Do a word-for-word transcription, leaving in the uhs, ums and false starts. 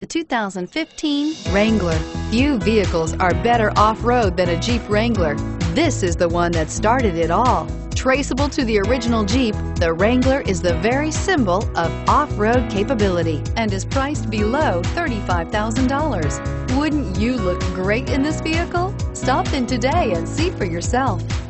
The two thousand fifteen Wrangler. Few vehicles are better off-road than a Jeep Wrangler. This is the one that started it all. Traceable to the original Jeep, the Wrangler is the very symbol of off-road capability and is priced below thirty-five thousand dollars. Wouldn't you look great in this vehicle? Stop in today and see for yourself.